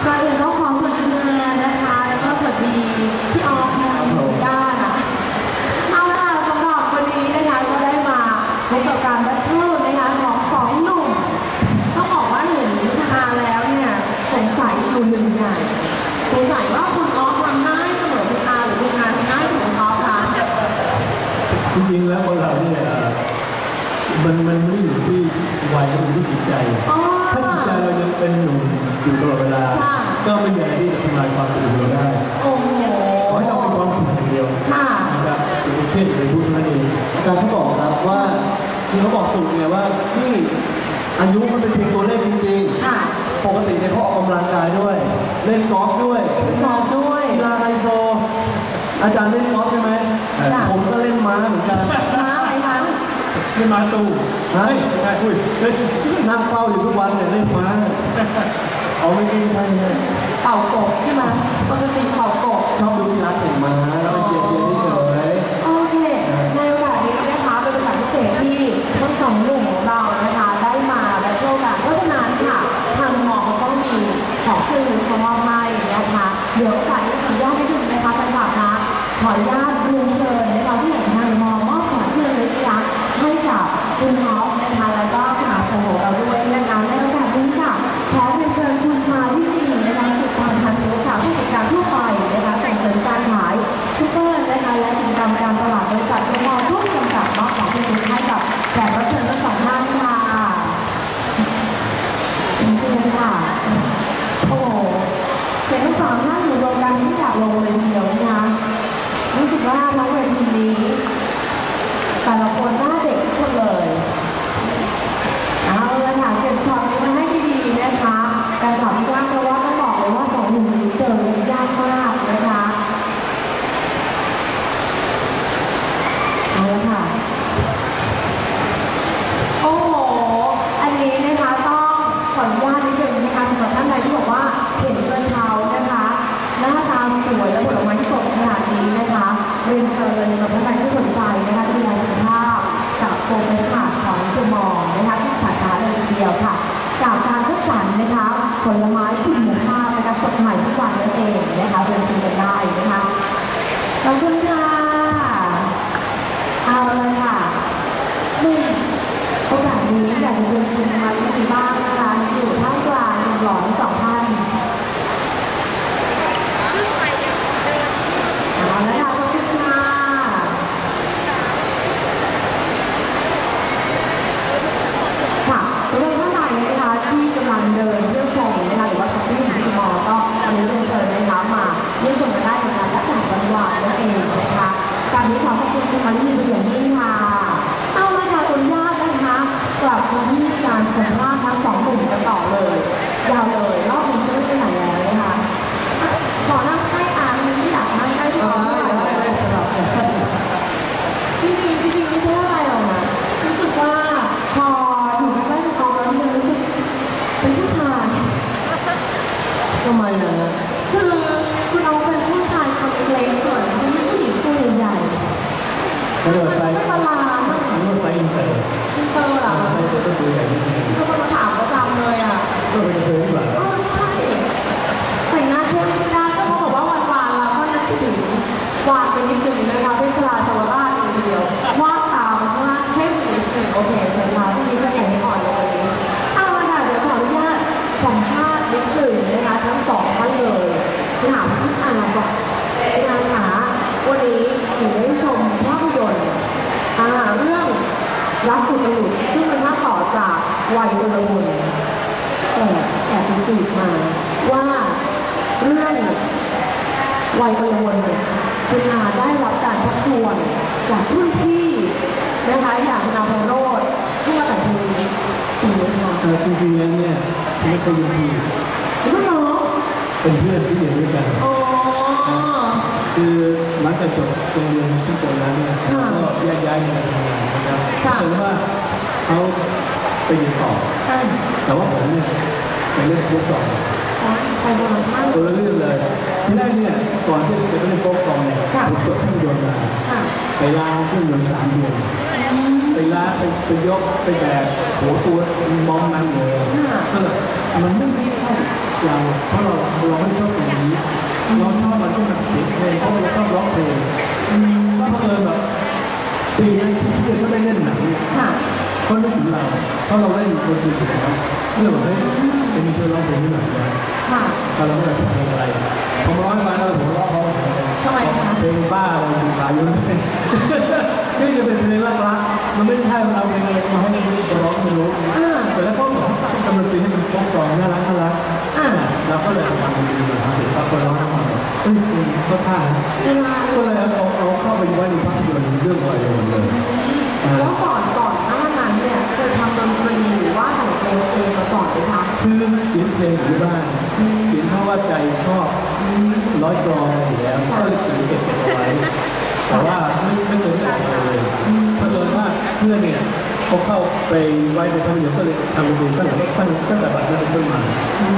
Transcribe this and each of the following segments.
ก่อนอื่นต้องขอสวัสดีนะคะแล้วก็สวัสดีพี่ออฟด้านะเอาละค่ะสำหรับวันนี้นะคะก็ได้มาพบกับการแบทเทิลนะคะของสองหนุ่มต้องบอกว่าเห็นชนะแล้วเนี่ยสงสัยอยู่หนึ่งอย่างสงสัยว่าคุณออฟทำหน้าให้เสมอคุณอาหรือคุณอาทำหน้าให้คุณออฟคะจริงๆแล้วคนเราเนี่ยมันไม่อยู่ที่วัยมันอยู่ที่จิตใจถ้าจิตใจเรายังเป็นหนุ่มอยู่ตลอดเวลาก็ไม่มีอะไรที่จะทำลายความสุขเราได้โอ้โหขอให้เราเป็นความสุขอย่างเดียวนะครับเช่นในพุทธนั่นเองอาจารย์เขาบอกครับว่าที่เขาบอกสูตรเนี่ยว่าที่อายุมันเป็นเพียงตัวเลขจริงๆปกติเนี่ยเขาออกกำลังกายด้วยเล่นกอล์ฟด้วยกีฬาไฮโซอาจารย์เล่นกอล์ฟใช่ไหมผมก็เล่นม้าเหมือนกันม้าอะไรคะเล่นม้าตู้ใช่อุ้ยนั่งเฝ้าอยู่ทุกวันเนี่ยเล่นม้าเอาไม่กินใช่ไหมเป่ากบใช่ไหมปกติเป่ากบชอบดูกีฬาแข่งม้าแล้วไปเชียร์เฉยโอเคในโอกาสนี้นะคะเป็นโอกาสพิเศษที่ทั้งสองหนุ่มของเรานะคะได้มาและโชว์กันเพราะฉะนั้นค่ะทางหมอเขาต้องมีของคืนของมอบให้นะคะเดี๋ยวโอกาสนี้ขออนุญาตให้ดูนะคะแฟนคลับนะขออนุญาตเรียนเชิญนะคะที่ไหนทางหมอมอบของคืนเลยนะคะให้กับคุณฮอปนะคะแล้วก็คณะของเราด้วยนะคะในโอกาสนี้ค่ะขอเรียนเชิญคุณมาที่นี่นะคะสุดความทันรู้ค่ะผู้จัดการทั่วไปนะคะส่งเสริมการขายซูเปอร์นะคะและกิจกรรมการตลาดบริษัทมอทุกจำกัดมอบของคุณให้กับแขกรับเชิญทั้งสองท่านค่ะเชิญค่ะโอ้เห็นทั้งสองท่านอยู่รวมกันที่อยากลงเลยทีเดียวนะคะรู้สึกว่าทั้งเวทีนี้แต่ละคนหน้าเด็กทุกคนเลยเอาละค่ะเก็บช็อตนี้มาให้ดีๆนะคะการสอบที่ว่างเพราะว่าต้องบอกเลยว่าสองหนุ่มนี้เจอยากมากนะคะเอาละค่ะโอ้โหอันนี้นะคะต้องขออนุญาตนิดนึงนะคะสำหรับท่านใดที่บอกว่าเห็นกระเช้านะคะหน้าตาสวยและผลไม้สดขนาดนี้นะคะเรียนเชิญสำหรับท่านใดที่สนใจนะคะดูแลสุขภาพกับโปรแกรมของสมองนะคะที่สาขาเลยทีเดียวค่ะจากการคัดสรรนะคะผลไม้คุณภาพนะคะสดใหม่ทุกวันนั่นเองนะคะเรียนเชิญกันได้นะคะขอบคุณค่ะเอาเลยค่ะโอกาสนี้อยากจะเรียนเชิญมาที่บ้านนะคะอยู่ท่ามกลางหล่อทั้งสองท่านเอาละค่ะขอบคุณค่ะค่ะสำหรับท่านใดนะคะที่กำลังเดินเที่ยวชมนะคะหรือว่าช้อปปิ้งที่มอก็วันนี้เรียนเชิญนะคะมาเยี่ยมชมกันได้ในการจัดงานวันวานนั่นเองนะคะการนี้ขอขอบคุณคุณมาลีเป็นอย่างยิ่งค่ะเอาละค่ะขออนุญาตนะคะกลับมาที่การสัมภาษณ์ทั้งสองกลุ่มกันต่อเลยยาวเลยรอบนี้จะไม่ไปไหนแล้วนะคะขอนั่งใกล้อ่านที่อยากนั่งใกล้ที่เราจริงไม่ใช่อะไรหรอกนะรู้สึกว่าพออยู่ใกล้ๆเขาแล้วมันรู้สึกเป็นผู้ชายทำไมนะคือคุณเอาเป็นผู้ชายคนเล็กส่วนฉันเป็นผู้หญิงตัวใหญ่กระโดดไซส์ประหลาดมากไซส์อินเตอร์เหรอไซส์ตัวใหญ่ก็มาถามประจำเลยอ่ะก็เป็นเธอที่แบบใช่แต่งหน้าช่วยไม่ได้ก็เขาบอกว่าวันแล้วก็นึกถึงวาดไปนิดนึงนะคะเป็นชลาสวราชทีเดียววาดตามว่าเข้มนิดนึงโอเคเชิญมาที่นี่ก็อย่างนี้อ่อนเลยเอาละค่ะเดี๋ยวขออนุญาตสัมภาษณ์นิดนึงนะคะทั้งสองท่านเลยถามพี่อาก่อนพี่อาค่ะวันนี้หนูได้ชมภาพยนตร์เรื่องรักสุดหลุดซึ่งเป็นภาคต่อจากวัยละมุนแอบสืบมาว่าเรื่องวัยละมุนคุณอาได้รับการชักชวนจากรุ่นพี่นะคะอย่างคุณอาไพโรจน์ที่มาแต่งเพลงจริงไหมคะจริงๆแล้วเนี่ยไม่เคยยุ่งพี่รุ่นน้องเป็นเพื่อนที่เรียนด้วยกันคือหลังจากจบโรงเรียนที่จบแล้วเนี่ยก็แยกย้ายกันทำงานนะครับแต่ว่าเขาไปเรียนต่อแต่ว่าผมเนี่ยไปเล่นโฟกซองตัวเรื่องเลยที่แรกเนี่ยก่อนที่จะไปเล่นโฟกซองเนี่ยผมจบเครื่องยนต์มาไปล้างเครื่องยนต์3 เดือนไปล้าไปยกไปแบกหัวตัวมองนั่งเลยก็เลยมันไม่ใช่เราเพราะเราไม่ชอบอย่างนี้เราชอบมันที่มันเสียงเพลงเพราะเราชอบร้องเพลงก็เออแบบปีนั้นที่เด็กก็ได้เล่นหนังเนี่ยก็นึกถึงเราเพราะเราเล่นดนตรีถูกแล้วเรื่องแบบเฮ้ยจะมีช่วยร้องเพลงนิดหน่อยนะแต่เราไม่ได้เพลงอะไรผมร้องมาแล้วผมร้องเขาทำไมคะเพลงบ้าอะไรอยู่หลายยุคนี่จะเป็นเพลงรักมันไม่ใช่เราเพลงอะไรมาให้คนจะร้องไม่รู้แต่แล้วก็กำลังตีให้มันโค้งกลองน่ารักเราก็เลยทำดีๆนะครับเราคนร้องทั้งหมดก็ท่าก็เลยเอาเข้าไปไว้ในภาพยนตร์เรื่องอะไรหมดเลยแล้วก่อนหน้านั้นเนี่ยเคยทำดนตรีหรือว่าแต่งเพลงมาก่อนไหมคะคือเขียนเพลงอยู่บ้านเขียนเพราะว่าใจชอบร้อยกลองอยู่แล้วก็เลยเก็บเอาไว้แต่ว่าไม่เคยได้ออกเลยเพราะว่าเพื่อนเนี่ยเขาเข้าไปไว้ในภาพยนตร์ก็เลยทำดนตรีตั้งแต่บัดนั้นเป็นต้นมา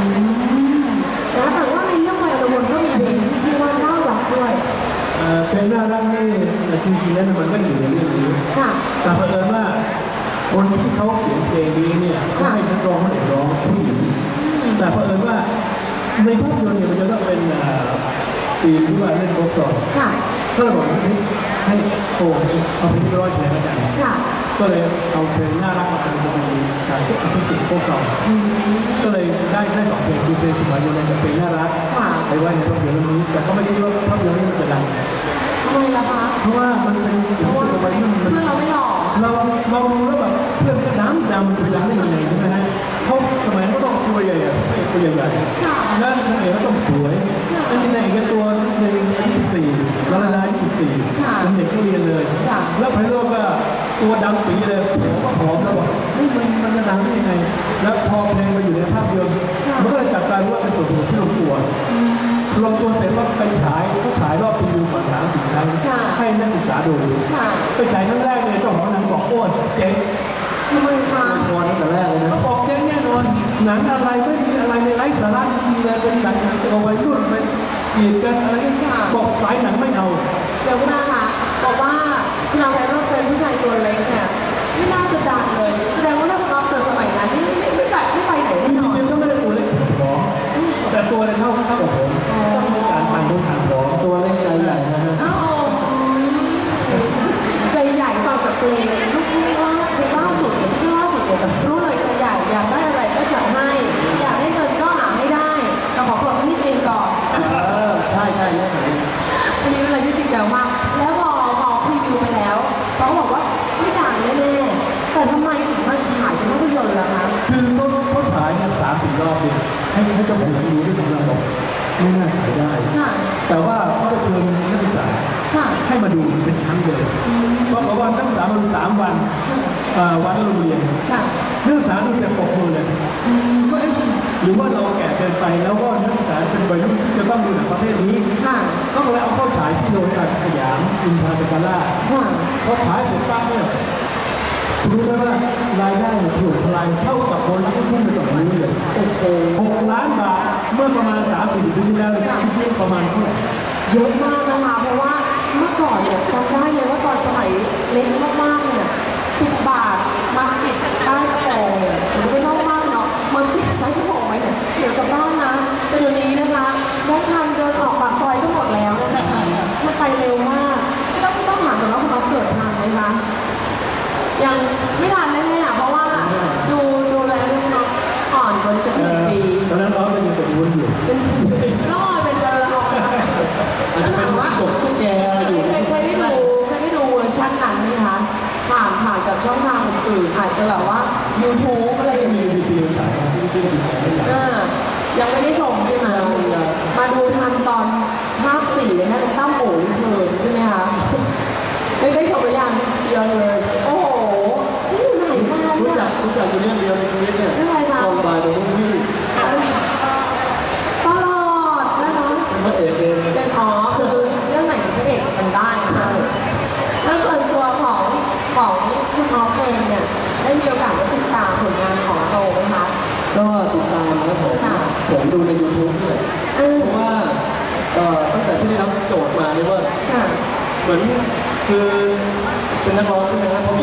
แต่ว่าในเรื่องวัยรุ่นก็มีเพลงที่ชื่อว่าน่ารักด้วยเพลงน่ารักนี่จริงๆแล้วมันก็อยู่ในเรื่องนี้แต่เผอิญว่าคนที่เขาเขียนเพลงนี้เนี่ยเขาให้นักร้องมาร้องผู้หญิงแต่เผอิญว่าในภาพยนตร์เนี่ยมันจะต้องเป็นซีนที่ว่าเล่นโป๊กซองก็เลยบอกให้โอ้เอาเพลงร้อยแทนกันก็เลยเอาเพลงน่ารักมาเป็นการที่เอาเพลงโป๊กซองก็เลยได้สองเพลงคือเพลงสมัยโยนกับเพลงน่ารักไปไว้ในภาพยนตร์เรื่องนี้แต่ก็ไม่ได้ว่าภาพยนตร์นี้มันจะดังทำไมล่ะคะเพราะว่ามันเป็นเพื่อนเราไม่หล่อเราดูแล้วแบบเพื่อนก็ดำมันจะไปดังได้ยังไงใช่ไหมฮะเขาสมัยก็ต้องตัวใหญ่ตัวใหญ่แล้วนางเอกก็ต้องสวยแล้วนางเอกก็ตัวใน24แล้วละ24เป็นเด็กก็เรียนเลยแล้วไพโรจน์ก็ตัวดำปีเลยก็ผอมแล้วบอกมันจะดังได้ยังไงแล้วพอเพลงมาอยู่ในภาพยนตร์มันก็เลยจับกลายว่าเป็นส่วนที่ลงตัวเสร็จว่าไปฉายก็ฉายรอบปีดูก่อน30 ครั้งให้นักศึกษาดูไปฉายครั้งแรกเลยเจ้าของหนังบอกโอ้เจ๊งทำไมคะนอนตั้งแต่แรกเลยนะเขาบอกเจ๊งแน่นอนหนังอะไรไม่มีอะไรในไร้สาระจริงเลยเป็นหนังเอาไว้รุ่นไปกีดกันอะไรบอกสายหนังไม่เอาเดี๋ยวคุณอาค่ะบอกว่าคุณอาไพโรจน์เป็นผู้ชายตัวเล็กเนี่ยไม่น่าจะดังเลยแสดงว่าถ้าคุณอาเกิดสมัยนั้นนี่ไม่ไปไหนแน่นอนจริงๆก็ไม่ได้ตัวเล็กหรอแต่ตัวเนี่ยเท่ากับผมต้องมีการทำหรอตัวเล็กใจใหญ่นะฮะใจใหญ่ฟังจากเพลงลูกว่าเพลงล่าสุดเนี่ยรู้เลยใจใหญ่อยากได้อะไรก็จัดให้อยากได้เงินก็หาให้ได้เราขอเปิดที่เพลงก่อนใช่แน่อันนี้เป็นอะไรที่จริงจังมากแล้วพอพรีวิวไปแล้วเขาบอกว่าไม่ดังแน่ๆแต่ทำไมถึงมาฉายที่ภาพยนตร์ล่ะคะคือต้นฉายเนี่ย3-4 รอบเนี่ยให้เจ้าของดูด้วยกำลังบอกไม่น่าขายได้แต่ว่าเขาจะเชิญนักศึกษาให้มาดูเป็นครั้งเลยเพราะว่านักศึกษามาดู3 วันวันละโรงเรียนนักศึกษาดูแต่ปกมือเลยหรือว่าเราแก่เกินไปแล้วก็นักศึกษาเป็นวัยรุ่นที่จะต้องดูหนังประเภทนี้ก็เลยเอาเข้าฉายที่โรงหนังสยามอินทราเซกาล่าพอฉายเสร็จปั๊บเนี่ยรู้ไหมว่ารายได้ถูกทลายเท่ากับคนที่พุ่งไปต่อนี้เลย6 ล้านบาทเมื่อประมาณ30 ปีที่แล้วประมาณเยอะมากนะคะเพราะว่าเมื่อก่อนเนี่ยจำได้เลยว่าตอนสมัยเล็กมากๆเนี่ย10 บาทมาติดใต้กระโปรงหรือไม่ต้องมากเนาะมันติดใต้กระโปรงไว้เนี่ยเดี๋ยวกับบ้านนะแต่เดี๋ยวนี้นะคะแค่ทางเดินออกปากซอยก็หมดแล้วนะคะมันไปเร็วมากต้องถามก่อนว่าคุณน้องเกิดทันไหมคะยังไม่ทันแน่ๆเพราะว่าดูแลน้องอ่อนกว่าจะ1 ปีตอนนั้นน้องเป็นเป็นวุ้นอยู่น้อยเป็นอาจจะเป็นกบตุ๊กแกอยู่เคยได้ดูเวอร์ชันนั้นไหมคะผ่านกับช่องทางอื่นอาจจะแบบว่า YouTube อะไรอย่างนี้ยังไม่ได้ชมใช่ไหมมาดูทันตอนภาค 4เลยนะตั้มโอ๋เธอใช่ไหมคะได้ชมหรือยังยังเลยโอ้โหนี่ไหนมารู้จักอยู่เรื่องเดียวในชีวิตเนี่ยตอนบ่ายตรงนี้ตลอดนะคะพระเอกเป็นคือเรื่องไหนพระเอกมันได้นะคะแล้วส่วนตัวของคุณน้องเองเนี่ยได้มีโอกาสได้ติดตามผลงานของโตไหมคะก็ติดตามนะผมดูใน YouTube เลยเพราะว่าตั้งแต่ที่ได้รับโจทย์มาเนี่ยว่าเหมือนคือเป็นนักร้องใช่ไหมครับเขามี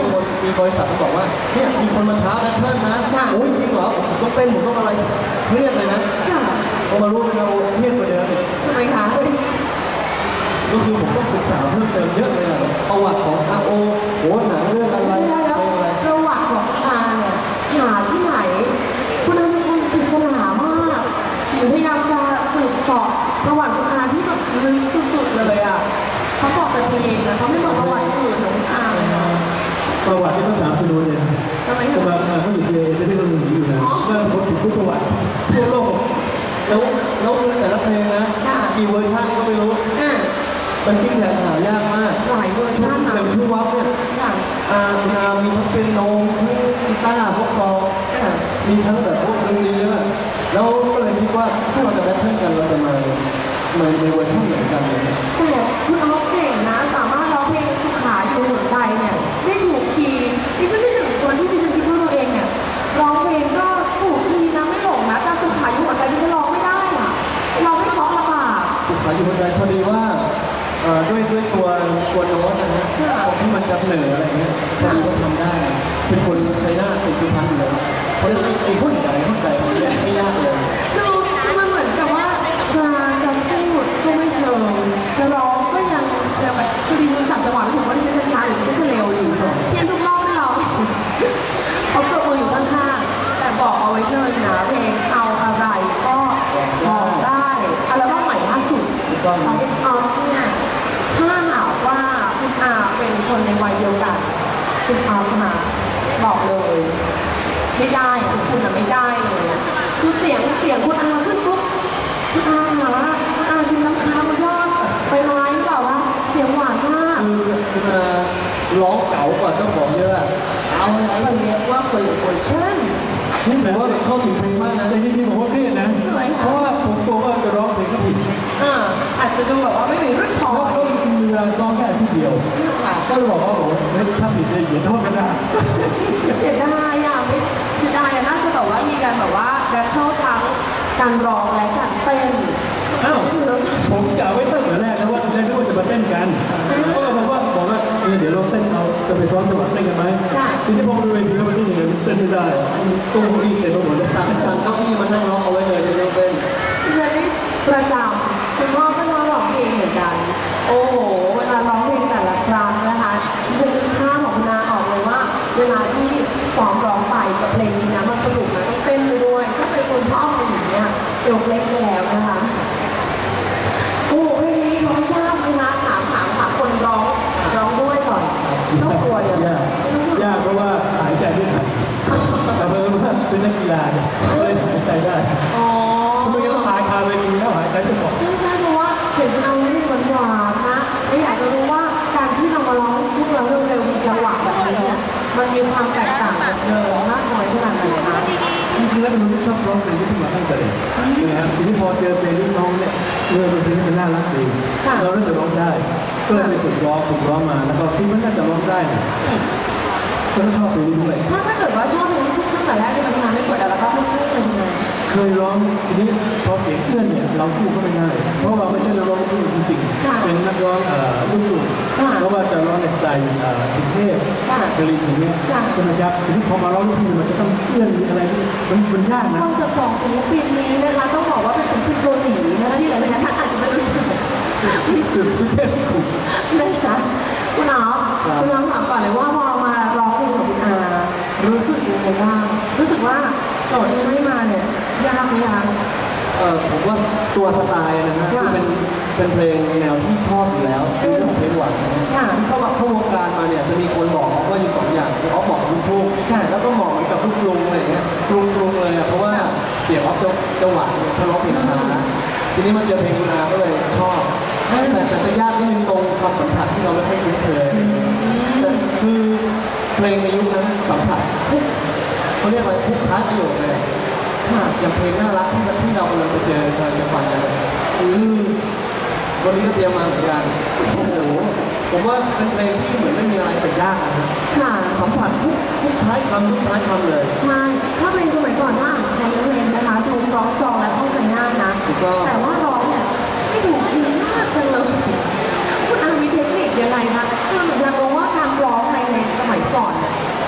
มีบริษัทเขาบอกว่าเนี่ยมีคนมาท้าแบทเทิลนะโอ้ยจริงเหรอผมต้องเต้นผมต้องอะไรเครียดเลยนะพอมารู้เป็นเราเครียดกว่าเดิมทำไมคะก็คือผมต้องศึกษาเพิ่มเติมเยอะเลยอะประวัติของROโหหนังเรื่องอะไรแล้วประวัติของอาเนี่ยหาที่ไหนคุณอาเป็นคนปริศนามากหรือพยายามจะสืบเสอบประวัติคุณอาที่แบบลึกสุดๆเลยอ่ะเขาบอกแต่เพลงนะเขาไม่บอกประวัติอื่นของคุณอาเลยนะประวัติที่ต้องถามคุณโน้ตเนี่ยทำไมแต่ถึงบางเขาอยู่ที่จะได้คนหนึ่งอยู่นะว่าผมถึงทุกประวัติทั่วโลกแล้วแต่ละเพลงนะกี่เวอร์ชันก็ไม่รู้มันยิ่งใหญ่หายากมากหลายเวอร์ชันนะอย่างชื่อวับเนี่ยมีทั้งเป็นโนมีกีตาร์พวกคอมีทั้งแบบพวกดนตรีเยอะแล้วก็เลยคิดว่าถ้าเราจะแบทเทิลกันเราจะมาในเวอร์ชันเหมือนกันเลยแต่คุณอ๊อฟเก่งนะสามารถร้องเพลงสุขาอยู่หัวใจเนี่ยได้ถูกคีย์ดิฉันไม่ถึงคนที่ดิฉันคิดว่าตัวเองเนี่ยร้องเพลงก็ถูกคีย์นะไม่หลงนะแต่สุขาอยู่หัวใจดิฉันร้องไม่ได้อะเราไม่เพราะลำบากสุดท้ายอยู่บนใจพอดีว่าด้วยตัวโน้ตนะฮะที่มันจะเหนืออะไรเงี้ยพอดีว่าทำได้เป็นคนใช้หน้าเป็นสุพรรณอยู่แล้วเพราะฉะนั้นไอ้ผู้ใหญ่เข้าใจมันไม่ยากเลยคือมันเหมือนกับว่าจะพูดก็ไม่เชิงจะร้องก็ยังแบบคือดิฉันจับจังหวะไม่ถูกว่าดิฉันจะช้าหรือดิฉันจะเร็วอยู่เพี้ยนทุกรอบไม่ร้องเขาปรบมืออยู่ข้างๆแต่บอกเอาไว้เลยนะเพลงเอาอะไรก็บอกได้อัลบั้มใหม่ล่าสุดของคุณอ๊อฟเนี่ยถ้าหากว่าคุณอาเป็นคนในวัยเดียวกันคุณอ๊อฟนะบอกเลยไม่ได้อะคุณอะไม่ได้เลยอะคือเสียงคุณอาขึ้นปุ๊บคุณอาหาคุณอาชิมน้ำค้างยอดไปไม้หรือเปล่าวะเสียงหวานมากคือร้องเก่ากว่าเจ้าของเยอะเอาอะไรเรียกว่าคนเวอร์ชันนี่แต่แต่ว่าว่าเข้าถึงเพลงมากนะแต่จริงๆผมก็เครียดนะ เพราะว่าผมกลัวว่าจะร้องเพลงก็ผิดอาจจะดูแบบว่าไม่มีรุ่นพอแล้วก็มีเวลาซ้อมแค่ที่เดียว ก็เลยบอกว่าโอ้โหถ้าผิดเลยอย่าโทษกันนะเสียดายอ่ะไม่เสียดายอ่ะน่าจะแบบว่ามีการแบบว่าแบทเทิลทั้งการร้องและการเต้นอ้าวผมกะไว้ตั้งแต่แรกแล้วว่าจะได้รู้ว่าจะมาเต้นกันก็บอกว่าเดี๋ยวเราเต้นเราจะไปซ้อมจังหวะเต้นกันไหมทีนี้พอดูเวทีแล้วมันยังไงเต้นไม่ได้ตู้อี้เต็มไปหมดเลยสั่งเก้าอี้มานั่งร้องเอาไว้เลยในเต้นดิฉันนี่ประจำคุณพ่อก็ร้องเพลงเหมือนกันโอ้โหเวลาร้องเพลงแต่ละครั้งนะคะดิฉันนึกภาพของคุณนาออกเลยว่าเวลาที่ซ้อมร้องไปกับเพลงนี้นะมันสนุกนะต้องเต้นไปด้วยถ้าเป็นคนพ่อผู้หญิงเนี่ยยกเล็กไปแล้วนะคะโอ้เพลงนี้ร้องยากเลยนะถามคนร้องด้วยก่อนต้องกลัวอย่างยากเพราะว่าหายใจไม่ทันแต่เพิ่มว่าเป็นนักกีฬาเนี่ยเลยหายใจได้อ๋อไม่งั้นต้องหายคาเวทีแล้วหายใจไม่ออกซึ่งถ้ารู้ว่าเห็นเอาเรื่องหวานๆนะและอยากจะรู้ว่าการที่เรามาร้องพวกเราเร็วๆมีจังหวะแบบนี้เนี่ยมันมีความแตกต่างจากเดิมมากน้อยขนาดไหนคะจริงๆแล้วเป็นคนที่ชอบร้องเพลงที่มาตั้งแต่เด็กนะครับทีนี้พอเจอเพลงที่น้องเนี่ยเป็นเพลงที่มันน่ารักดีเราเริ่มจะร้องได้ก็เลยไปฝึกร้องมาแล้วก็คิดว่าน่าจะร้องได้ก็ชอบเพลงนี้ด้วยถ้าเกิดว่าชอบเพลงลูกทุ่งตั้งแต่แรกเนี่ยมันทำให้เกิดอะไรบ้างลูกทุ่งเป็นยังไงเคยร้องทีนี้พอเสียงเพื่อนเนี่ยเราคู่ก็ไม่ได้เพราะเราไม่ใช่นักร้องลูกทุ่งจริงๆเป็นนักร้องลูกทุ่งเพราะว่าจะร้องในสไตล์กรุงเทพกรีนอย่างเงี้ยใช่ไหมครับทีนี้พอมาร้องลูกทุ่งมันจะต้องเอื้อนอะไรมันยากนะความจะสองศิลปินนี้นะคะต้องบอกว่าเป็นศิลปินเกาหลีนะคะที่หลายๆท่านอาจจะไม่รู้สึกที่สุดที่เทพถูกนะคะคุณน้องถามก่อนเลยว่าพอมาร้องเพลงของคุณอารู้สึกยังไงบ้างรู้สึกว่าโจทย์ที่ให้มาเนี่ยยากไหมคะผมว่าตัวสไตล์นะฮะคือเป็นเพลงแนวที่ชอบอยู่แล้วคือเรื่องเพลงหวานเข้าวงการมาเนี่ยจะมีคนบอกว่าอยู่สองอย่างคือออฟบอกลูกทุ่งแล้วก็เหมาะกับลูกกรุงอะไรเงี้ยกรุงเลยอ่ะเพราะว่าเสียงออฟจะหวานถ้าร้องเพลงช้าทีนี้มาเจอเพลงคุณอาก็เลยชอบแต่จะยากนิดนึงตรงความสัมผัสที่เราไม่ค่อยคุ้นเคยคือเพลงในยุคนั้นสัมผัสเขาเรียกว่าทุกพาร์ทประโยคเลยอย่างเพลงน่ารักที่เรากำลังไปเจอจะฟังกันวันนี้ก็เตรียมมาเหมือนกันโอ้โหผมว่าเป็นเพลงที่เหมือนไม่มีอะไรเป็นยากนะสัมผัสทุกท้ายคำเลยใช่ถ้าเพลงสมัยก่อนถ้าอ่านใครเพลงนะคะดูร้องจองและเข้าใจง่ายนะแต่ว่าร้องเนี่ยไม่ถูกทีมากจังเลยคุณอามีเทคนิคยังไงคะคืออยากรู้ว่าการร้องในสมัยก่อน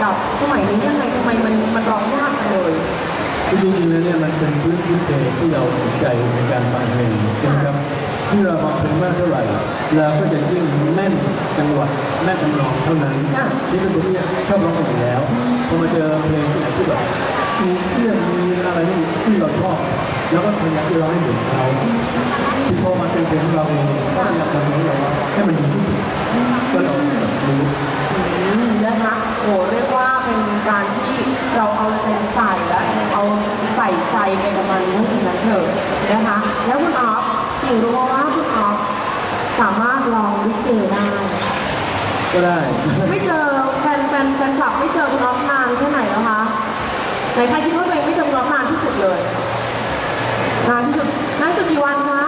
กับสมัยนี้ยังไงทำไมมันร้องยากจังเลยจริงๆแล้วเนี่ยมันเป็นพื้นเพที่เราสนใจในการฟังเพลงใช่ไหมครับที่เราฟังเพลงมากเท่าไหร่เราก็จะยิ่งแม่นจังหวะแม่นทำนองเท่านั้นที่เป็นคนที่ชอบร้องเพลงอยู่แล้วพอมาเจอเพลงที่ไหนที่แบบมีเรื่องมีอะไรที่เราชอบแล้วก็พยายามที่เราให้เหมือนเขาที่พอมาเป็นเพลงของเราเองก็พยายามทำให้เราให้มันดีที่สุดก็เรารู้นะคะโอ้เรียกว่าเป็นการที่เราเอาใจใส่และเอาใส่ใจไปกับมันนั่นเองนะเถอะนะคะแล้วคุณออฟถึงรู้ว่าคุณออฟสามารถร้องลิเกได้ก็ได้ไม่เจอแฟนคลับไม่เจอคุณออฟนานแค่ไหนแล้วคะไหนใครคิดว่าตัวเองไม่เจอคุณออฟนานที่สุดเลยนานที่สุดกี่วันคะ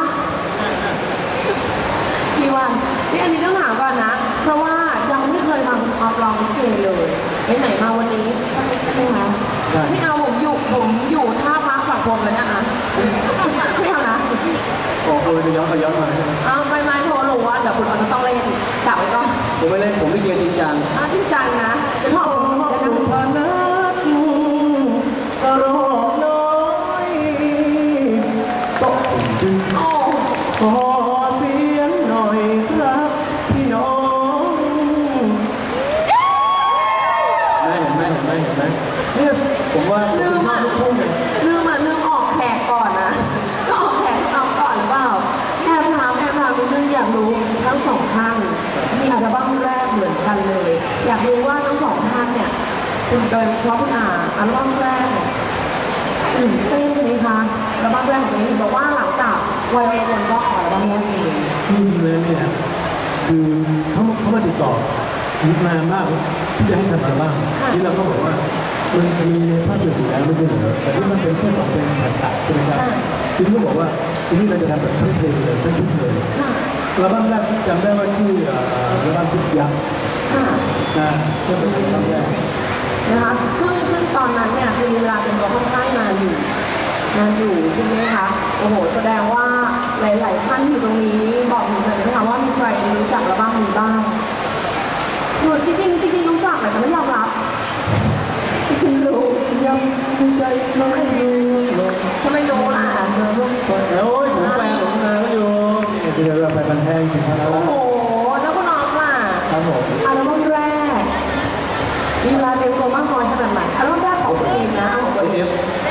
กี่วันที่อันนี้ต้องถามก่อนนะเพราะว่ายังไม่เคยฟังคุณออฟร้องลิเกเลยไหนมาวันนี้ใช่ไหมคะไม่เอาผมอยู่ท่าพระฝั่งพรมเลยนะคะไม่เอานะโอ้โหไปย้อนมาเอาไปไม้โทรหรือว่าเดี๋ยวคุณต้องเล่นกลับไปก่อนผมไม่เล่นผมไม่เกียร์จริงจังจริงจังนะจะพ่อจะนั่งพานักกระรอกน้อยตกดึงขอเสียงหน่อยครับพี่น้องเห็นไหมเนี่ยผมว่าลืมออกแขกก่อนนะก็ออกแขกเอาก่อนหรือเปล่าแอบถามนิดนึงอยากรู้ทั้งสองท่านมีอัลบั้มแรกเหมือนกันเลยอยากรู้ว่าทั้งสองท่านเนี่ยคุณโดยเฉพาะคุณอัลบั้มแรกตื่นเต้นไหมคะอัลบั้มแรกของนี้บอกว่าหลังจากวัยรุ่นก็ออกอัลบั้มแรกเองที่เลยเนี่ยคือเขามาติดต่อนานมากที่จะให้ทำอัลบั้มที่เราก็บอกว่ามันมีภาพยนตร์อยู่แล้วไม่ใช่เหรอแต่ที่มันเป็นแค่ของเพลงตัดใช่ไหมครับทีนี้ก็บอกว่าทีนี้เราจะทำแบบทั้งเพลงเลยทั้งชุดเลยอัลบั้มแรกจำได้ว่าชื่ออัลบั้มชุดยักษ์ก็เป็นอัลบั้มแรกนะคะซึ่งตอนนั้นเนี่ยคือเวลาเป็นตัวค่อนข้างนานอยู่ใช่ไหมคะโอ้โหแสดงว่าหลายๆท่านอยู่ตรงนี้บอกหนูหน่อยนะคะว่ามีใครรู้จักอัลบั้มนี้บ้างจริงรู้จักแต่ไม่ยอมรับจริงรู้ยังใจไม่รู้ทำไมรู้ล่ะโอ้ยผมแปลผมมาก็อยู่เดี๋ยวเราไปบันแทงถึงแล้วโอ้โหแล้วก็น้องล่ะครับผมอัลบั้มแรกมีเวลาเตรียมตัวมากน้อยขนาดไหนอัลบั้มแรกของตัวเองนะของตัวเอง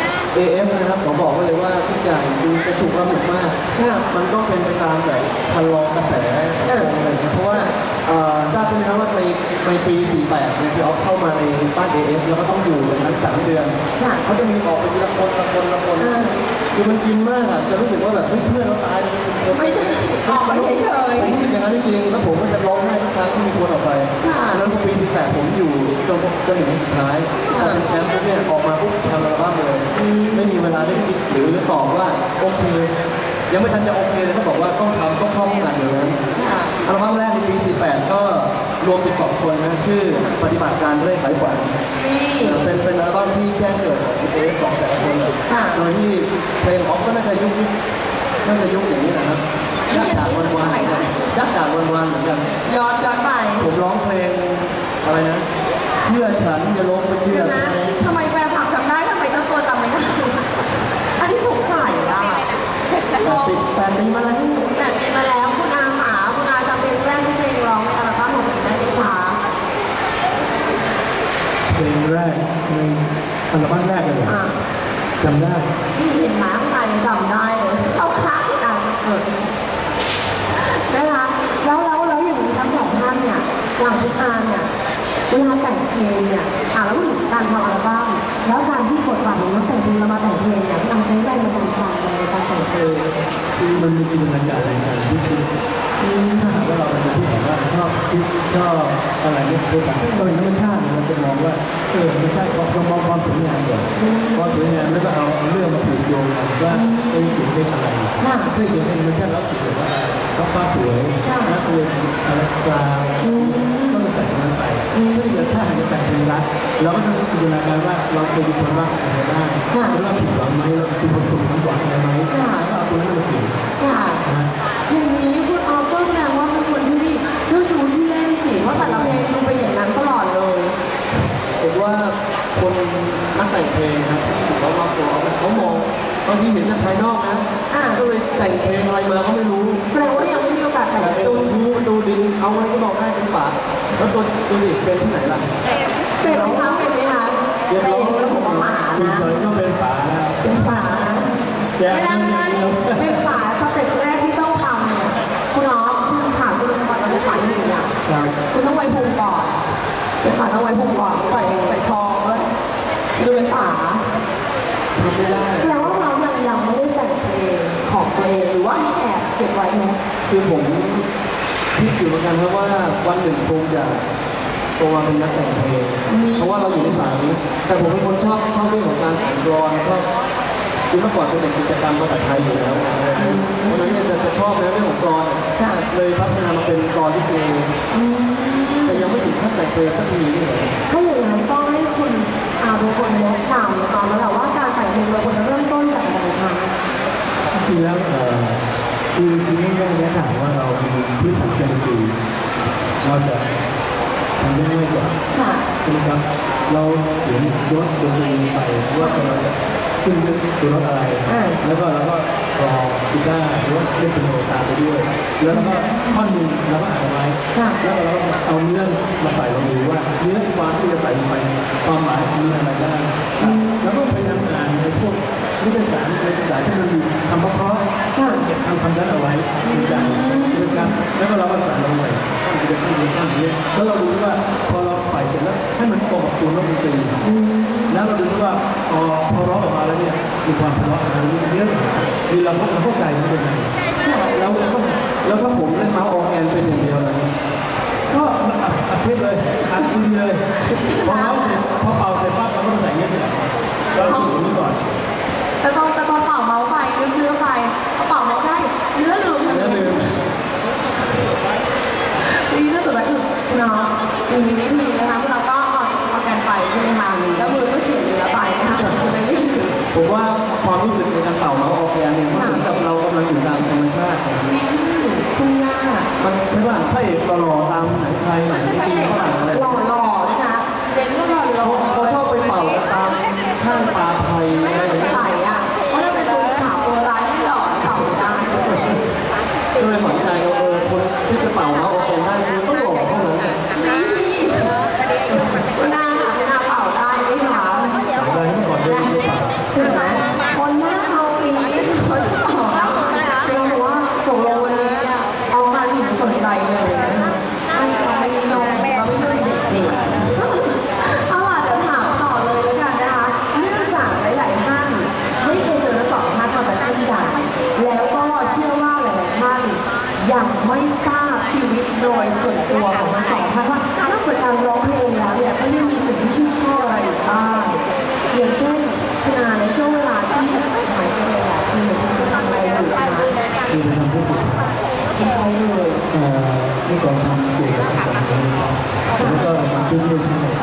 AF นะครับผมบอกเลยว่าทุกอย่างดูกระฉุกระหุกมากมันก็เป็นไปตามแบบทันรอกระแสเพราะว่าทราบใช่ไหมครับว่าในปี 48เนี่ยพี่ออฟเข้ามาในบ้าน AF แล้วก็ต้องอยู่อย่างนั้น3 เดือนเขาจะมีออกไปทีละคนคือมันกินมากอ่ะจะรู้สึกว่าแบบเพื่อนเราตายไม่ใช่ออกไปเฉยผมคิดอย่างนั้นจริงๆแล้วผมก็จะร้องไห้ทุกครั้งที่มีคนออกไปแล้วปี 48ผมอยู่จนถึงสุดท้ายพอเป็นแชมป์เนี่ยออกมาปุ๊บทำอัลบั้มเลยไม่มีเวลาได้คิดหรือตอบว่าโอเคยังไม่ทันจะโอเคเลยเขาบอกว่าต้องทำต้องเข้ากันอย่างนั้นอัลบั้มแรกในปี 48ก็รวม12 คนนะชื่อปฏิบัติการเร่ขายฝันเป็นอัลบั้มที่แจ้งเกิดของเอฟ200 คนโดยที่เพลงออฟก็น่าจะยุคอย่างนี้นะครับยักษ์จากวันเหมือนกันย้อนไปผมร้องเพลงอะไรนะเชื่อฉันจะลงไปเชื่อทำไมแฟนคลับจำได้ทำไมเจ้าตัวจำไม่ได้อันนี้สงสัยอ่ะ 8 ปีมาแล้วคุณอาจำเพลงแรกที่เพลงร้องในอัลบั้มของได้ไหมคะเพลงแรกในอัลบั้มแรกเลยจำได้ที่เห็นไหมใครจำได้เลยเอาค้างที่อ่านนะคะแล้วอย่างนี้ทั้งสองท่านเนี่ยอย่างทุกท่านเนี่ยเวลาแต่งเพลงเนี่ยแล้วถึงการทำอัลบั้มแล้วการที่บทบาทของนักแต่งเพลงเรามาแต่งเพลงเนี่ยเราใช้แรงในการฟังในการแต่งเพลงคือมันมีจินตนาการในการที่ถ้าหากว่าเราเป็นคนที่แบบว่าชอบอะไรเนี่ยคือแบบโดยธรรมชาติเราจะมองว่าไม่ใช่เรามองความสวยงามก่อนความสวยงามแล้วก็เอาเรื่องมาผูกโยงว่าเป็นสิ่งเป็นอะไรเพื่ออย่างนี้ไม่ใช่เราคิดว่าเขาฟ้าสวยนักเรียนอะไรกลางก็ต้องแต่งมันไปถ้าหากจะแต่งเพลงรักเราก็ต้องจินตนาการว่าเราเคยมีคนรักอะไรบ้างแล้วเราผิดหวังไหมเราเป็นคนถูกทั้งหวังอะไรไหมก็เอาตัวนั้นมาเขียนอย่างนี้คุณออฟก็แสดงว่าเป็นคนที่เจ้าชู้ที่เล่นสิว่าแต่ละเพลงดูเป็นอย่างนั้นตลอดเลยผมว่เพลงครับเขารอบตัวเขามองบางทีเห็นจากภายนอกนะก็เลยแต่งเพลงอะไรมาก็ไม่รู้แสดงว่ายังไม่มีโอกาสแต่งเพลงดูดินเอาไว้ก็บอกได้เป็นป่าแล้วตัวดูดิเป็นที่ไหนล่ะเป็นไหมคะเป็นไหมคะเป็นแล้วผมว่าหมานะก็เป็นป่าเป็นป่าเป็นป่าสเต็ปแรกที่ต้องทำเนี่ยคุณน้องคุณถามคุณสมบัติเราเป็นป่าที่หนึ่งอย่างคุณต้องไว้ภูมิก่อนเป็นป่าต้องไว้ภูมิก่อนใส่ทองด้วยดูเป็นป่าแล้วเรายังไม่ได้แต่งเพลงของตัวเองหรือว่ามีแอบเก็บไว้ไหมคือผมคิดอยู่เหมือนกันเพราะว่าวันหนึ่งคงจะโตมาเป็นนักแต่งเพลงเพราะว่าเราอยู่ในสายนี้แต่ผมเป็นคนชอบเรื่องของการแต่งกลอนก็คือเมื่อก่อนเป็นเด็กกิจกรรมภาษาไทยอยู่แล้วเพราะฉะนั้นจะชอบเรื่องของกลอนเลยพัฒนามาเป็นกลอนที่เพลงแต่ยังไม่ถึงขั้นแต่งเพลงสักทีนี่เลยถ้าอย่างนั้นต้องให้คุณเป็นคนแนะนำตอนแล้วว่าการแต่งเพลงเราควรจะเริ่มต้นจากอะไรคะจริงแล้วคือไม่ได้แนะนำว่าเรามีพื้นฐานการดนตรีเราจะทำได้ง่ายกว่าใช่ไหมครับเราเขียนยศดนตรีไปว่าเราจะขึ้นตัวรถอะไรแล้วก็เราก็ร้องกีตาร์หรือว่าเล่นเป็นโนตามไปด้วยแล้วก็ท่อนหนึ่งเราก็อ่านไว้แล้วเราเอาเนื้อมาใส่ลงดูว่าเนื้อความที่จะใส่ลงไปความหมายมีอะไรบ้างแล้วก็พยายามอ่านในพวกนิตยสารในภาษาที่มันมีคำเพราะเก็บคำนั้นเอาไว้ในการแล้วก็เราก็ใส่ลงไปมันจะขึ้นข้างนี้แล้วเราดูว่าพอเราใส่เสร็จแล้วให้มันตรงกับตัวดนตรีแล้วเราดูว่าพอร้องออกมาแล้วเนี่ยมีความเพราะอะไรเยอะมีเราเข้าใจมันเป็นยังไงแล้วก็ผมเล่นเมาส์ออร์แกนเป็นอย่างเดียวเลยก็อัดเทปเลยอัดคุยเลยพอเป่าเสร็จปั๊บเราก็ใส่เงี้ยเราสูงนี้ก่อนแต่ตอนเป่าเมาส์ไปเนื้อไปเป่าเมาส์ได้เนื้อลืมนี่ก็สุดแล้วคือเนาะมีวิธีนะคะเราก็เอาแกนไปใช่ไหมคะแล้วมือก็เขียนเนื้อไปนะคะคือไม่ได้ลืมผมว่าความรู้สึกในการเป่าเมาส์ออร์แกนเนี่ยมันเหมือนกับเรากำลังอยู่ตามธรรมชาติคุณย่ามันไม่ว่าพระเอกหล่อตามหนังไทยหนังจีนฝรั่งอะไรหล่อๆนะคะเด่นก็หล่อเขาชอบไปเป่าตามข้างปลาไทยไม่ใส่อ่ะเพราะเราเป็นคนสาวตัวร้ายที่หล่อเป่าได้ก็เลยฝันใจว่าคนที่จะเป่าเมาส์ออร์แกนได้คือต้องหล่อเท่านั้นหน้าเป่าได้ไหมคะได้ทั้งหมดเลยใช่ไหมคนหน้าเอาอีกเขาจะเป่าแล้วคือเราบอกว่าตกลงวันนี้เอามาที่สนใจเลยไม่มีน้องเราไม่ช่วยเด็กๆเอาล่ะเดี๋ยวถามต่อเลยแล้วกันนะคะเนื่องจากหลายๆท่านไม่เคยเจอทั้งสองท่านมาแบบจริงจังแล้วก็เชื่อว่าหลายๆท่านยังไม่ทราบชีวิตโดยส่วนตัวของทั้งสองท่านว่านอกจากการร้องเพลงแล้วเนี่ยก็ยังมีสิ่งที่ชื่นชอบอะไรอยู่บ้างอย่างเช่นขณะในช่วงเวลาที่หายไปเลยอ่ะคือเหมือนคุณทำอะไรอยู่นะคือทำธุรกิจอะไรเลยนี่ก่อนทำเกี่ยวกับการเงินแล้วก็ทำธุรกิจที่ไหน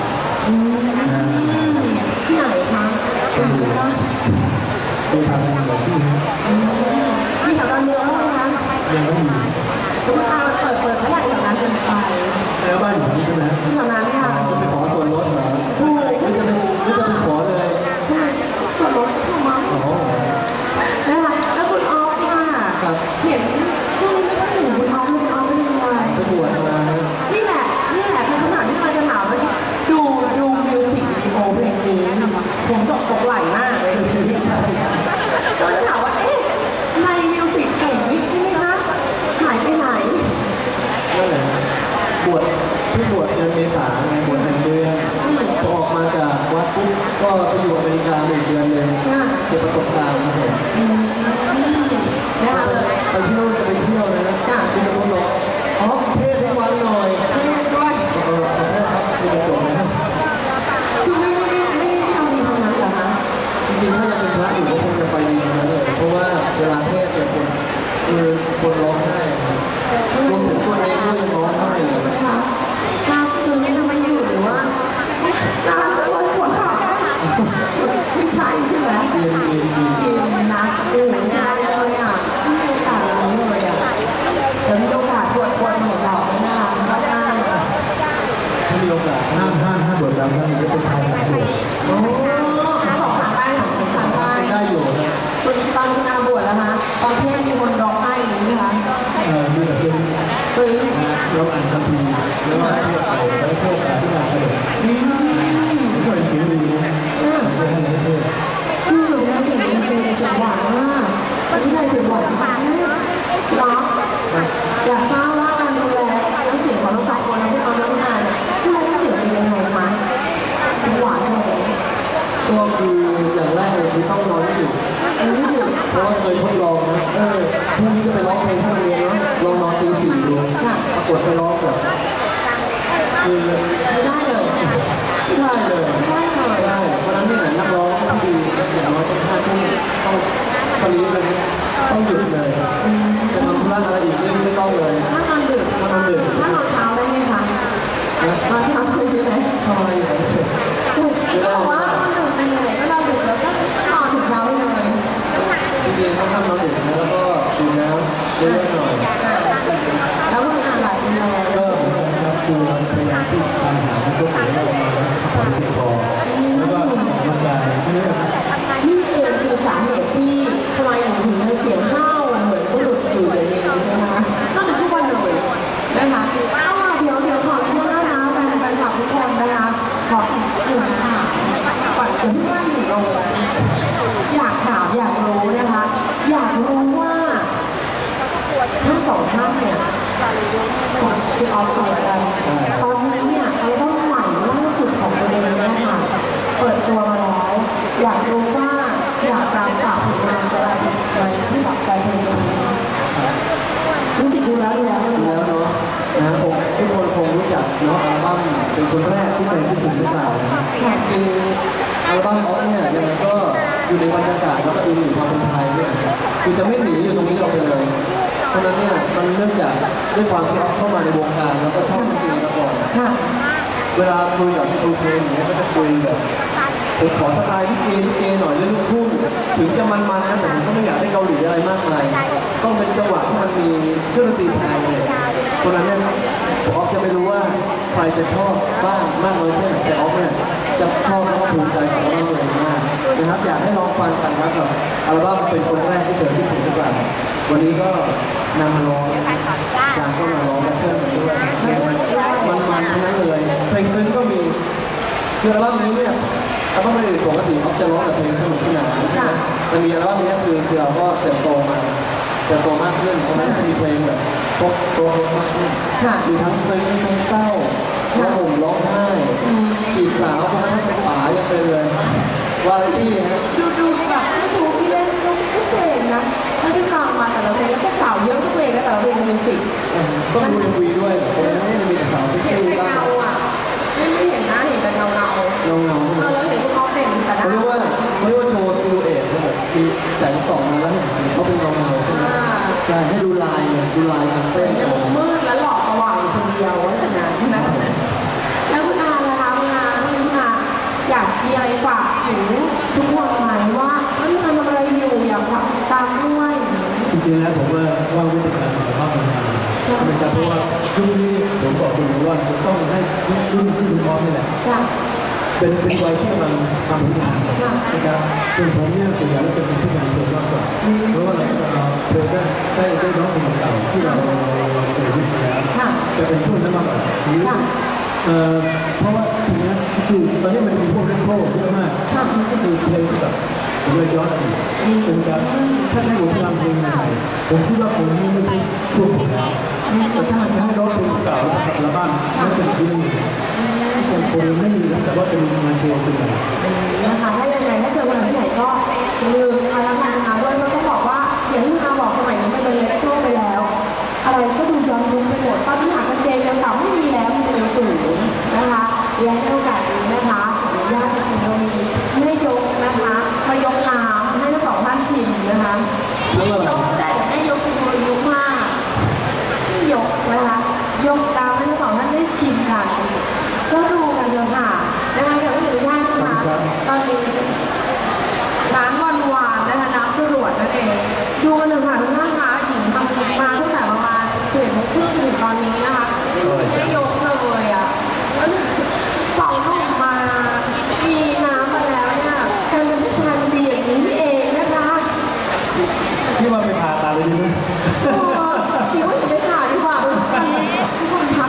ที่ไหนคะเป็นอยู่ไปทำงานแบบที่นี้มีแถวการเมืองไหมคะยังไม่มีตุ๊กตาเปิดเมื่อไหร่แถวนั้นเป็นไปแล้วบ้านอยู่ที่ไหนแถวนั้นค่ะจะไปขอส่วนลดเหรอถูกไม่จะไปขอเลยส่วนลดถูกไหมนะคะแล้วคุณออฟค่ะเห็นช่วงนี้ไม่ต้องถึงคุณออฟเป็นยังไงไปบวชมานี่แหละคือขนาดที่เราจะถามว่าดูมิวสิกวิดีโอเพลงนี้ผมตกไหลมากเลยก็จะถามว่าในมิวสิกเพลงนี้ใช่ไหมคะหายไปไหนนั่นแหละบวชเดือนเมษายนบวช1 เดือนพอออกมาจากวัดปุ๊บก็ไปอยู่อเมริกา1 เดือนเลยเก็บประสบการณ์ครับผมนะคะไปที่นู่นจะไปเที่ยวนะที่นู่นหรอเทศทุกวันหน่อยเทศด้วยขอโทษครับคือจบแล้วคือไม่ทำดีทำนั้นเหรอคะจริงๆถ้าจะเป็นพระอยู่ก็คงจะไปดีนะเลยเพราะว่าเวลาเทศเนี่ยคนร้องไห้รวมถึงตัวเองด้วยยังร้องไห้เลยค่ะคือไม่ทำไมอยู่หรือว่าน่าจะปวดหัวไม่ใช่ใช่ไหมเรียนนะใช่เลยอ่ะไม่มีโอกาสเลยอ่ะเดี๋ยวมีโอกาสปวดเหมือนเราไม่น่าก็ได้ถ้ามีโอกาสห้ามบวชเราถ้ามีก็เป็นทางบวชสองเราอ่านคำพีแล้วก็เที่ยวไปแล้วเที่ยวไปที่งานเฉลิมผมก็เป็นศิลปินนะเป็นอะไรเพื่อคือหนูนะถึงเป็นเสียงหวานมากที่ไหนเสียงหวานมากร้องอยากทราบว่าการดูแลน้ำเสียงของเราสองคนแล้วพวกเราทั้งงานเนี่ยดูแลน้ำเสียงเป็นยังไงคะหวานเลยก็คืออย่างแรกเลยคือต้องนอนไม่หยุดเพราะว่าเคยทดลองนะพรุ่งนี้จะไปร้องเพลงที่โรงเรียนนะลองนอนตี 4ดูปรากฏไปร้องแบบคือไม่ได้เลยไม่ได้เลยได้เพราะนั้นที่ไหนนักร้องต้องดีอย่างน้อยต้อง5 ทุ่มต้องตอนนี้เลยต้องหยุดเลยจะทำธุระอะไรอีกไม่ต้องเลยถ้านอนดึกถ้านอนเช้าได้ไหมคะนอนเช้าคุยได้ไหมทำไมก็บอกว่าดึกไปไหนก็นอนดึกแล้วก็นอนถึงเช้าเลยจริงๆต้องทำนอนดึกแล้วก็ดื่มน้ำเยอะๆหน่อยแล้วก็มีอะไรดูแลก็คือเราพยายามที่จะหาผู้ป่วยเรามาขอติดต่อแล้วก็มาจ่ายนี่เองคือสาเหตุที่ทำไมถึงเสียงห้าวเหมือนก็หลุดอยู่อย่างนี้นะคะก็เป็นทุกวันเลยนะคะเดี๋ยวขออนุญาตนะแฟนคลับทุกคนนะคะขออีก1 ถามก่อนจะเพื่อนหนูลงอยากถามอยากรู้นะคะอยากรู้ว่าทั้ง2 ท่านเนี่ยที่ออฟเปิดกันตอนนี้เนี่ยอัลบั้มใหม่ล่าสุดของตัวเองเนี่ยค่ะเปิดตัวมาแล้วอยากรู้ว่าอยากจะฝากผลงานอะไรที่แบบใจเพลงนี้รู้สึกดูแล้วเนาะนะผมทุกคนคงรู้จักเนาะอัลบั้มเป็นคนแรกที่เป็นที่สุดหรือเปล่าคืออัลบั้มเขาเนี่ยยังไงก็อยู่ในบรรยากาศแล้วก็ดูอยู่ความเป็นไทยเนี่ยคือจะไม่หนีอยู่ตรงนี้เราไปเลยเพราะนั้นเนี่ยมันเนื่องจากด้วยความที่เขาเข้ามาในวงการแล้วก็ชอบดนตรีมาก่อนเวลาคุยกับพี่ตูเพลงอย่างเงี้ยก็จะคุยแบบขอสไตล์พี่เกหน่อยเรื่องลูกทุ่งถึงจะมันๆนะแต่ผมก็ไม่อยากได้เกาหลีอะไรมากมายต้องเป็นจังหวะที่มันมีเครื่องดนตรีไทยเลยเพราะนั้นเนี่ยผมจะไม่รู้ว่าใครจะชอบบ้างมากน้อยแค่ไหนแต่ออฟเนี่ยจะชอบแล้วก็ภูมิใจกับอัลบั้มตัวเองมากนะครับอยากให้ลองฟังกันครับกับอัลบั้มเป็นคนแรกที่เจอที่ผมทุกวันวันนี้ก็นำมาร้องการก็มาร้องและเพื่อนด้วยมันทั้งนั้นเลยเพลงซึ้งก็มีคืออัลบั้มนี้เนี่ยอัลบั้มอื่นปกติเขาจะร้องแต่เพลงสนุกสนานแต่มีอัลบั้มนี้คือเราก็เติบโตมากขึ้นเพราะนั้นจะมีเพลงแบบโตมากขึ้นมีทั้งซึ้งทั้งเศร้าร้องห่มร้องไห้จีบสาวคนนั้นเป็นป๋ายังเป็นเลยวาไรตี้ฮะดูแบบผู้ชูที่เล่นทุกเพลงนะไม่ได้ฟังมาแต่ละเพลงแล้วก็สาวเยอะทุกเพลงแล้วแต่ละเพลงมิวสิกต้องดูวีด้วยคนนั้นไม่ได้มีแต่สาวที่เห็นแต่เงาอ่ะไม่เห็นนะเห็นแต่เงาแล้วเห็นพวกเขาเด่นแต่เขาเรียกว่าโชว์ซิลูเอทแบบมีแสงส่องมาแล้วเขาเป็นเงาใช่ไหมใช่ให้ดูลายกันเต้นยังมืดและหลอกสว่างคนเดียวว่าอย่างนั้นนะแล้วคุณอาล่ะคะคุณอาคุณอาอยากมีอะไรฝากถึงทุกคนไหมว่าทำอะไรอยู่อยากตามด้วยจริงๆแล้วผมว่าวิธีการของภาพมันเป็นการเพราะว่าช่วงนี้ผมบอกคุณว่าจะต้องให้รุ่นที่พร้อมนี่แหละเป็นวัยที่กำลังทำผลงานนะครับส่วนผมเนี่ยส่วนใหญ่แล้วจะเป็นผู้งานเพลงมากกว่าเพราะว่าเราเพลงได้ร้องเพลงเก่าที่เราเคยรู้แล้วจะเป็นช่วงนั้นมากกว่าเพราะว่าทีนี้คือตอนนี้มันมีพวกเล่นโค้เยอะมากก็คือเพลงที่แบบผมเลยย้อนอดีตเป็นการถ้าให้ผมทำเพลงใหม่ผมคิดว่าผมนี่ไม่ใช่ช่วงของเราแต่ถ้าจะให้ร้องเพลงเก่าแล้วกับอัลบั้มนั่นเป็นที่หนึ่งคนไม่มีแต่ว่าเป็นงานโชว์เป็นอะไรนะคะถ้ายังไงถ้าเจอวันไหนก็ลืมอะไรนะคะด้วยก็ต้องบอกว่าอย่างที่อาบอกสมัยนี้มันเป็นเล็กโจ้ไปแล้วอะไรก็ดูย้อนยุคไปหมดตอนที่หากางเกงเก่าไม่มีแล้วมีแต่สูงนะคะและในโอกาสนี้นะคะขออนุญาตจริงๆเรามีไม่ยกนะคะมายกน้ำให้ทั้ง2 ท่านชิมนะคะที่ยกแต่ไม่ยกคือยุคมากที่ยกนะคะยกน้ำให้ทั้ง2 ท่านได้ชิมกันก็ดูกันเลยค่ะนะคะเดี๋ยวไม่ถึงท่านนะคะตอนนี้ร้านวันวานนะคะน้ำจรวดนั่นเองดูกันเลยค่ะทุกท่านคะหญิงทำมาตั้งแต่ประมาณ11 โมงครึ่งถึงตอนนี้นะคะไม่ยกเลยอ่ะ2 ทุ่มมามีน้ำมาแล้วเนี่ยการเป็นผู้ชายดีอย่างนี้นี่เองนะคะที่ว่าไปผ่าตาเลยดีไหมคิดว่าจะไปผ่าดีกว่าทุกคนท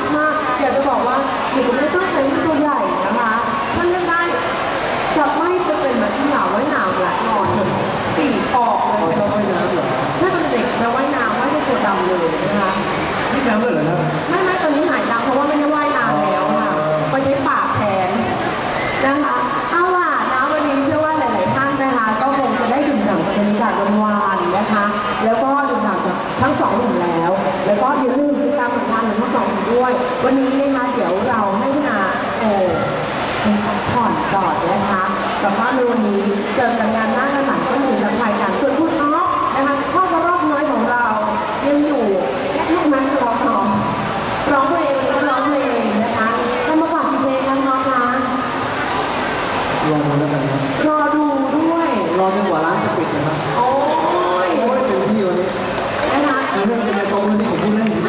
ำเลยนะคะนี่จำได้เหรอครับไม่ตอนนี้หายดำเพราะว่าไม่ได้ว่ายน้ำแล้วค่ะก็ใช้ปากแทนนะคะเอาล่ะนะวันนี้เชื่อว่าหลายๆท่านนะคะก็คงจะได้ดื่มด่ำบรรยากาศวานๆนะคะแล้วก็ดื่มด่ำจากทั้งสองหนุ่มแล้วก็อย่าลืมติดตามผลงานของทั้งสองหนุ่มด้วยวันนี้นะคะเดี๋ยวเราให้พี่นาเป็นพักผ่อนก่อนนะคะแต่ว่าในวันนี้เจอกันงานหน้างานหลังก็มีรับรายการส่วนคุณอ๊อฟนะคะพ่อกระรอกน้อยของเรายังอยู่แค่ลูกนักร้องร้องเพลงนะคะทำมาฝากเพลงกันน้องนะรอดูแล้วกันครับรอดูด้วยรอจนกว่าร้านจะปิดนะครับโอ้ยโอ้ยเต็มที่วันนี้นะคะเรื่องจะตรงวันนี้ผมพูดเล่น4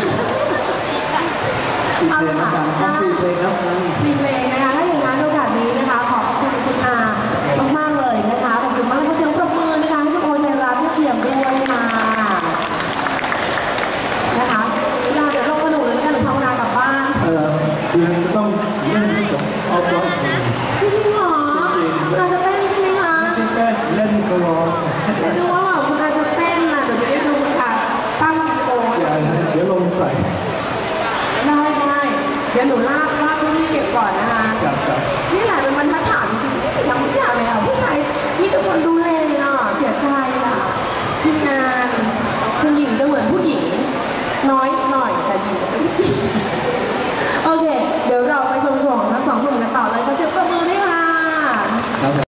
เพลงแล้วกันครับ4 เพลงครับนั้นซีเพลงนะคะถ้าอย่างนั้นโอกาสนี้นะคะขอบคุณคุณอามากๆเลยนะคะขอบคุณมากเลยขอเสียงปรบมือนะคะให้คุณโอชัยรัตน์ที่เทียมด้วยค่ะนะคะเดี๋ยวลงกระดูกเลยกันหรือภาวนา กลับบ้านคือจะต้องเล่นให้จบเอาร้อยเพลงจริงเหรอเราจะเต้นใช่ไหมคะไม่ใช่แค่เล่นก็ร้องเดี๋ยวดูว่าแบบคุณอาจะเต้นนะเดี๋ยวจะได้ดูคุณอาตั้งวิดีโอเดี๋ยวลงใส่ได้เดี๋ยวหนูลากที่เก็บก่อนนะคะจับนี่แหละเป็นบรรทัดฐานจริงๆทำทุกอย่างเลยอ่ะผู้ชายมีแต่คนดูแลอ่ะเสียใจอ่ะทีมงานคุณหญิงจะเหมือนผู้หญิงน้อยหน่อยแต่หญิงเป็นผู้หญิงโอเค เดี๋ยวเราไปชมทั้งสองกลุ่มกันต่อเลยขอเสียงปรบมือด้วยค่ะ